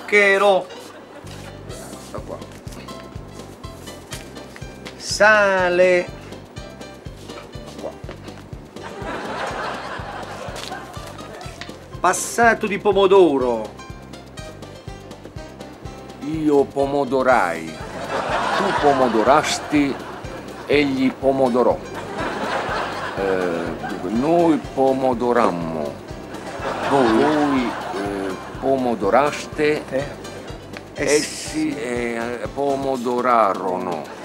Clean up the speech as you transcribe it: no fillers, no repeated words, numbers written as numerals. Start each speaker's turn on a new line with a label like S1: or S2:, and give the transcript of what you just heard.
S1: zucchero,
S2: Sta qua.
S1: sale,
S2: Qua.
S1: passato di pomodoro,
S2: Io pomodorai, tu pomodorasti, egli pomodorò. Noi pomodorammo, voi pomodoraste, essi pomodorarono.